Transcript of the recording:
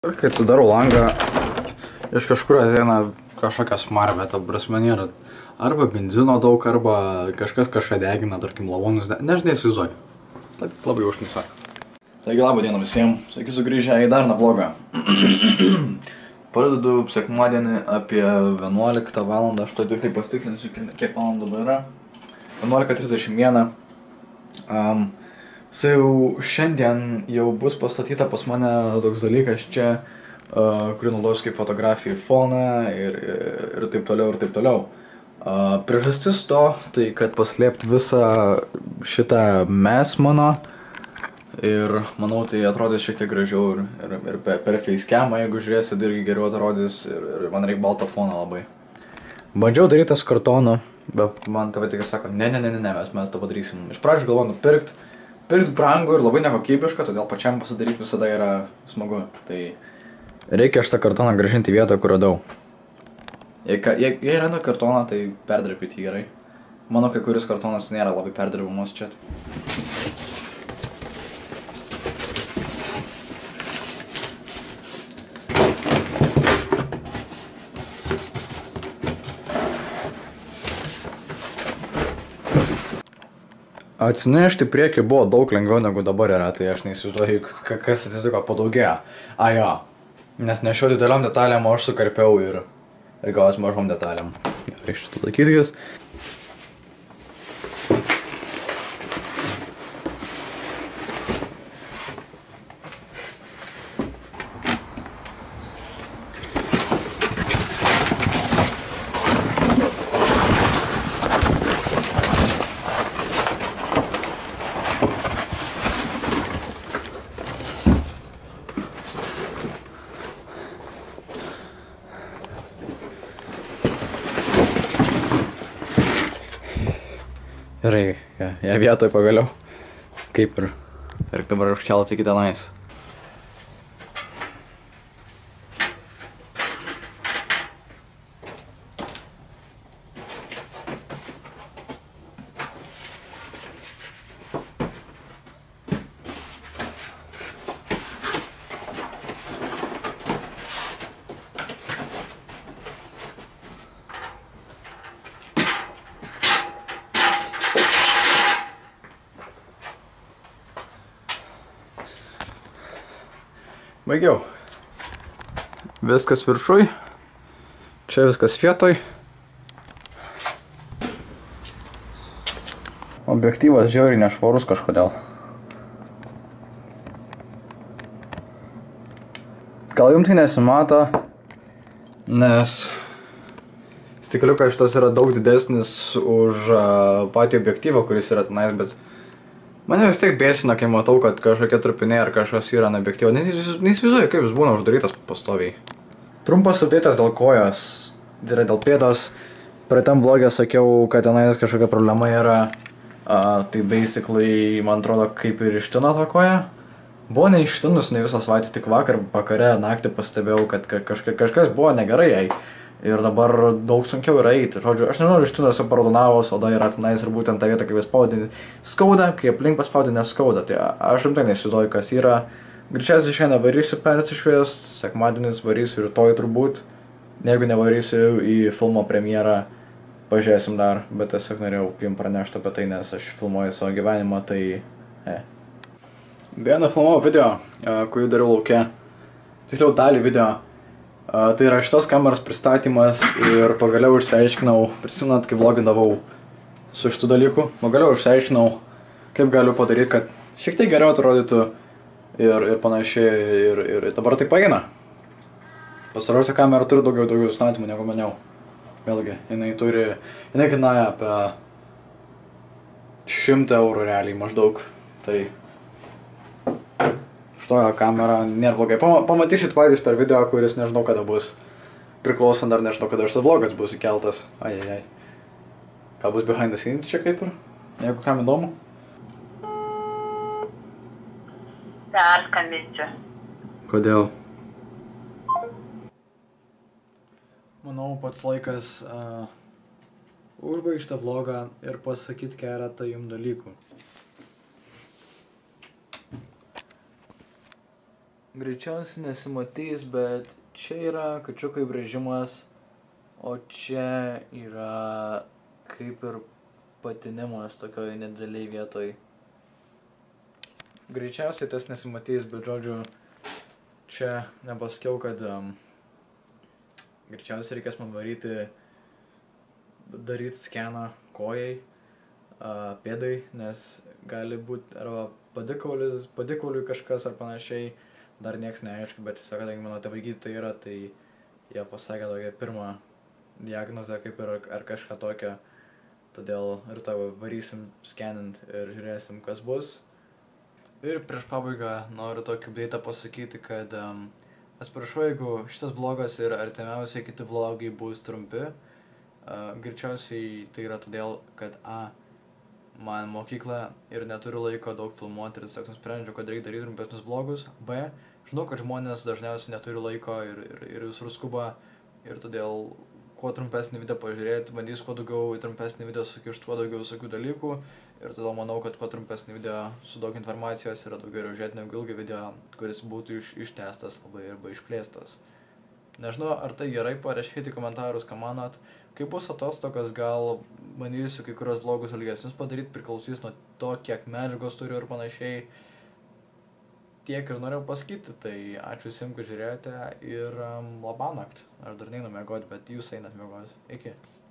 Ir kai atsidarau langą, iš kažkur ateina kažkokia smarvė, ta prasme nėra. Arba benzino daug, arba kažkas kažką degina, tarkim, lavonus, nežinai, įsivaizduoju. Tai labai užknisa. Taigi labą dieną visiems, sveiki sugrįžę į dar neblogą. Pradedu sekmadienį apie 11 valandą, aš to tik tai pastikrinsiu, kiek valandų dabar yra. 11:31. Šiandien jau bus pastatyta pas mane toks dalykas čia, kurį naudosiu kaip fotografijų foną ir taip toliau ir taip toliau. Priežastis to, tai kad paslėpti visą šitą mes mano ir manau tai atrodys šiek tiek gražiau ir per facecamą, jeigu žiūrėsit, irgi geriau atrodys ir man reikia balto fono labai. Bandžiau daryti tas kartonu, bet man tėvai tik sako, ne, mes to padarysim. Iš pradžių galvoju nupirkt brangų ir labai nekokybišką, todėl pačiam pasidaryti visada yra smagu. Tai reikia šitą kartoną grąžinti į vietą, kur radau. Jei yra kartoną, tai perdirbkite jį gerai. Manau, kai kuris kartonas nėra labai perdirbamas čia. Atsinešti priekį buvo daug lengviau negu dabar yra, tai aš neįsivaizduoju, kas atsitiko, padaugėjo. Jo, nes nešiau dideliom detalėm, o aš sukarpiau ir gavos mažom detalėm. Gerai, šitą laikytis. Gerai, ją vietoj pagaliau. Kaip ir dabar užkelti iki tenais. Baigiau. Viskas viršui. Čia viskas vietoj. Objektyvas žiauriai nešvarus kažkodėl. Gal jums tai nesimato, nes stikliukas šitas yra daug didesnis už patį objektyvą, kuris yra tenais, bet mane vis tiek bėsina, kai matau, kad kažkokie trupiniai ar kažkas yra ant objektyvo. Neįsivaizduoju, kaip jis būna uždarytas pastoviai. Trumpas updėtas dėl kojos, tai yra dėl pėdos. Praeitam vlogė sakiau, kad tenais kažkokia problema yra. Tai basically, man atrodo, kaip ir ištino tą koją. Buvo neištinus ne visą savaitę, tik vakare naktį pastebėjau, kad kažkas buvo negerai jai. Ir dabar daug sunkiau yra eiti. Žodžiu, aš nežinau, ištinuose paraudonavos, oda yra tenais ir būtent ta vieta, kaip jis spaudė, skauda, kai aplink paspaudė neskauda. Tai aš rimtai neįsivaizduoju, kas yra. Greičiausiai šiandien varysiu persišviest, sekmadienis varysiu rytoj turbūt. Jeigu nevarysiu į filmo premjerą, pažiūrėsim dar, bet tiesiog norėjau jums pranešti apie tai, nes aš filmuoju savo gyvenimą, tai... Vieną filmavau video, kurį dariau lauke. Tiksliau dalį video. Tai yra šitos kameros pristatymas ir pagaliau išsiaiškinau, prisimenat, kaip vlogindavau su šitų dalykų, pagaliau išsiaiškinau, kaip galiu padaryti, kad šiek tiek geriau atrodytų ir panašiai ir dabar tai paeina. Pasiruošta kamera turi daugiau statymų negu maniau. Vėlgi, jinai kainuoja apie 100 eurų realiai maždaug, tai... Šitoje kamera nėra blogai. Pamatysit patys per video, kuris nežinau kada bus. Priklausant dar nežinau kada šitas vlogas bus įkeltas. Gal bus behind the scenes čia kaip ir? Jeigu kam įdomu. Perskambinsiu. Kodėl? Manau, pats laikas užbaigti šitą vlogą ir pasakyti keletą jums dalykų. Greičiausiai nesimatys, bet čia yra kačiukai brėžimas, o čia yra kaip ir patinimas tokioj nedideliai vietoj. Greičiausiai tas nesimatys, bet žodžiu, čia nepasakiau, kad greičiausiai reikės man daryti skeną kojai, pėdai, nes gali būti arba padikauliui kažkas ar panašiai, dar nieks neaišku, bet tiesiog, kadangi mano tėvai gydytojai yra, tai jie pasakė tokią pirmą diagnozę kaip ir ar kažką tokio, todėl rytoj varysim skenint ir žiūrėsim, kas bus. Ir prieš pabaigą noriu tokį updatą pasakyti, kad atsiprašau, jeigu šitas vlogas ir artimiausiai kiti vlogai bus trumpi. Greičiausiai tai yra todėl, kad man mokykla ir neturiu laiko daug filmuoti ir tiesiog nusprendžiau, kad reikia daryti trumpesnius vlogus. B, žinau, kad žmonės dažniausiai neturi laiko ir visur skuba ir todėl kuo trumpesnį video pažiūrėti, bandysiu kuo daugiau į trumpesnį video sukišti kuo daugiau visokių dalykų ir todėl manau, kad kuo trumpesnį video su daug informacijos yra daug geriau žiūrėti negu ilgą video, kuris būtų ištęstas labai arba išplėstas. Nežinau, ar tai gerai, parašykite į komentarus, ką manot. Kai bus atostogas, gal bandysiu kai kurios vlogus ilgesnius padaryti, priklausys nuo to, kiek medžiagos turiu ir panašiai. Tiek ir norėjau pasakyti, tai ačiū visiems, kad žiūrėjote ir labanakt. Aš dar neinu miegoti, bet jūs einat miegoti. Iki.